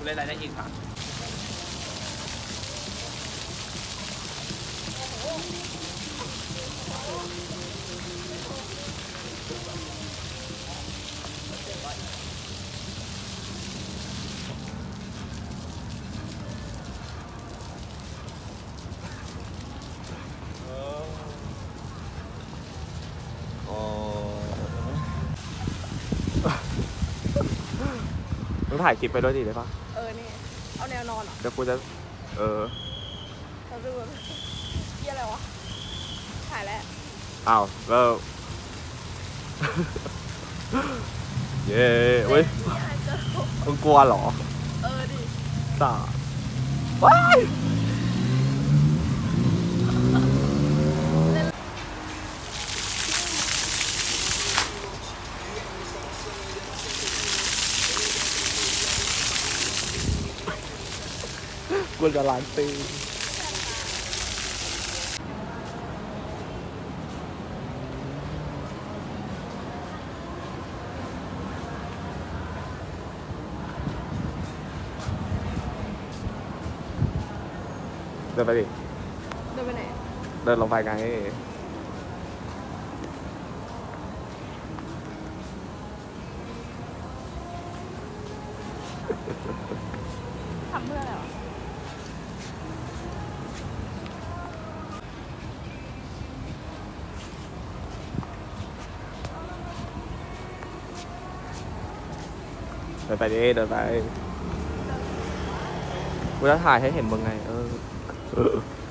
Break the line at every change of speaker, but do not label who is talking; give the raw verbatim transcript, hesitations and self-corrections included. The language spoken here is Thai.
เล่นอะไรได้อีกค่ะ
มึงถ่ายคลิปไปด้วยดิได้ปะ
เออนี่เอาแนวนอนเหรอ
เดี๋ยวกูจะเออ
เราดูเยี่ยอะไรวะถ่ายแล้ว
อ้าวเริ่มเย้เว้ยมึงกลัวเหรอ
เออดิ
สาว้ายกูจะล้านตีเดินไปดิ
เดินไปไหน
เดินลงไปไง
ทำเพื่ออะไรวะ
เดินไปดิเดินไปกูจะถ่ายให้เห็นมึงไงเออ